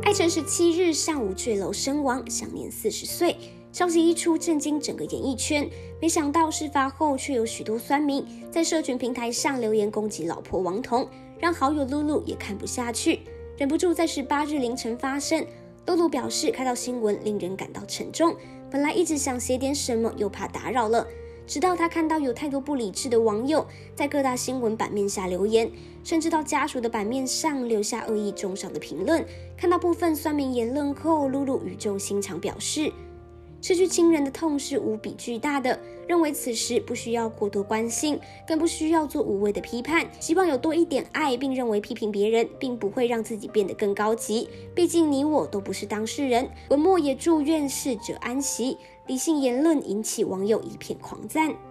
艾辰17日上午坠楼身亡，享年40岁。消息一出，震惊整个演艺圈。没想到事发后，却有许多酸民在社群平台上留言攻击老婆王彤，让好友露露也看不下去，忍不住在18日凌晨发声。露露表示，看到新闻令人感到沉重，本来一直想写点什么，又怕打扰了。直到他看到有太多不理智的网友在各大新闻版面下留言，甚至到家属的版面上留下恶意中伤的评论。看到部分酸民言论后，露露语重心长表示，失去亲人的痛是无比巨大的，认为此时不需要过多关心，更不需要做无谓的批判，希望有多一点爱，并认为批评别人并不会让自己变得更高级，毕竟你我都不是当事人。文末也祝愿逝者安息。理性言论引起网友一片狂赞。